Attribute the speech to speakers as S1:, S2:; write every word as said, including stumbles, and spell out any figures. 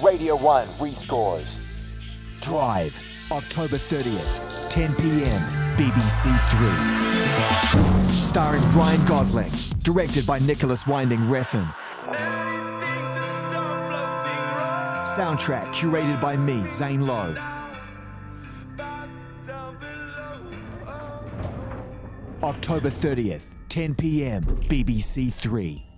S1: Radio one Rescores.
S2: Drive, October thirtieth, ten p m, B B C three. Starring Ryan Gosling, directed by Nicholas Winding Refn. Soundtrack curated by me, Zane Lowe. October thirtieth, ten p m, B B C three.